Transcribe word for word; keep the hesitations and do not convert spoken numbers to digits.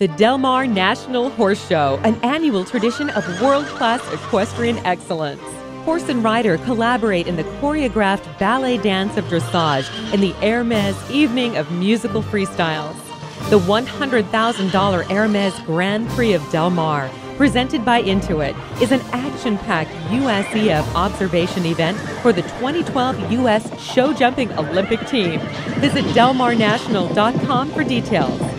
The Del Mar National Horse Show, an annual tradition of world-class equestrian excellence. Horse and rider collaborate in the choreographed ballet dance of dressage in the Hermès Evening of Musical Freestyles. The one hundred thousand dollars Hermès Grand Prix of Del Mar, presented by Intuit, is an action-packed U S E F observation event for the twenty twelve U S Show Jumping Olympic team. Visit del mar national dot com for details.